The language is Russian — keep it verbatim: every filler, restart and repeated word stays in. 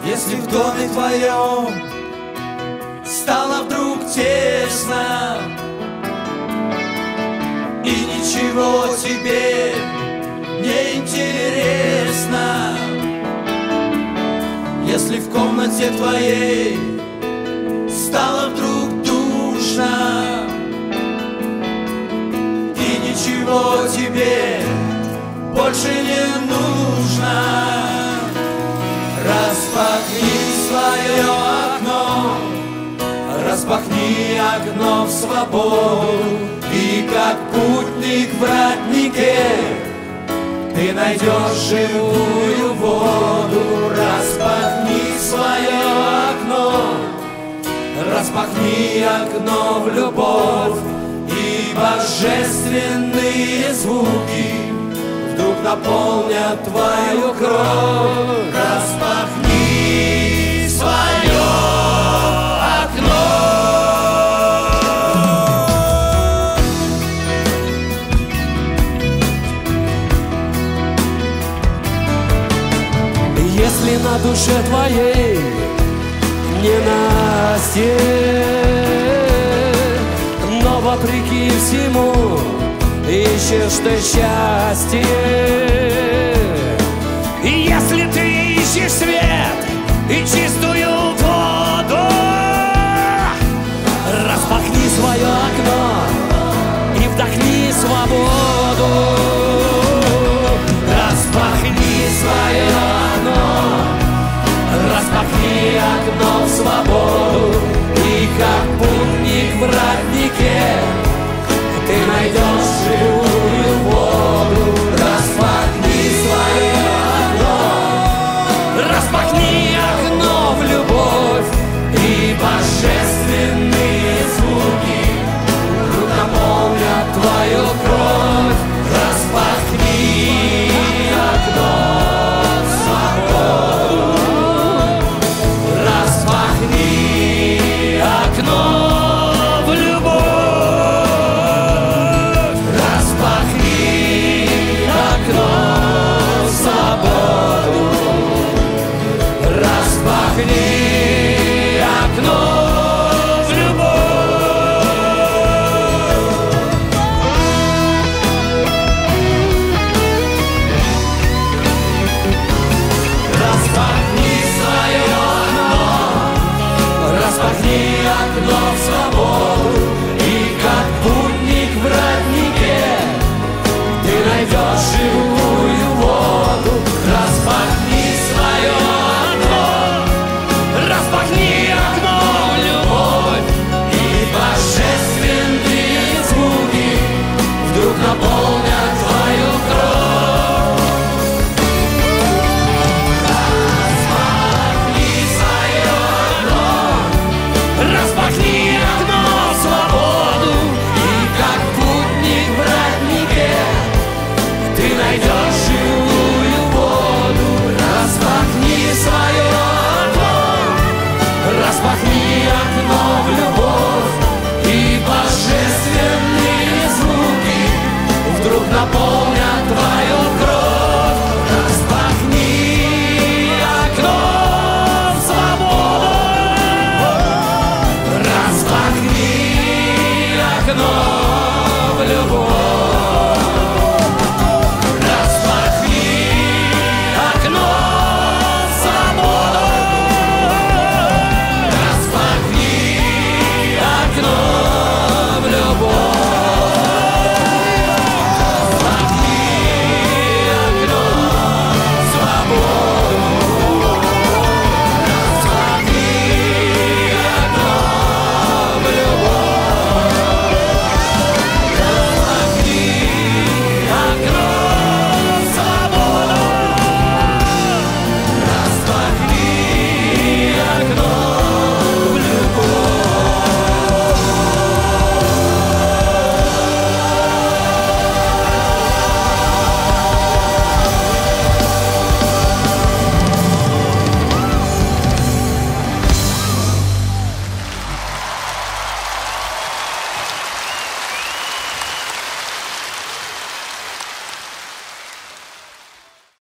Если в доме твоем стало вдруг тесно и ничего тебе не интересно, если в комнате твоей стало вдруг душно и ничего тебе больше не нужно, распахни свое окно, распахни окно в свободу, и как путник в роднике ты найдешь живую воду. Распахни свое окно, распахни окно в любовь, и божественные звуки вдруг наполнят твою кровь. Распахни свое окно. Если на душе твоей ненастье, но вопреки всему ищешь ты счастье, и если ты ищешь свет и чистую воду, распахни свое окно и вдохни свободу. Распахни свое окно, распахни окно в свободу, и как путник в роднике ты найдешь живую воду. Распахни свое окно, распахни окно в любовь, и божественные звуки вдруг наполнят твою кровь. Распахни окно в свободу, распахни окно в любовь, распахни окно в свободу, распахни окно в любовь. Распахни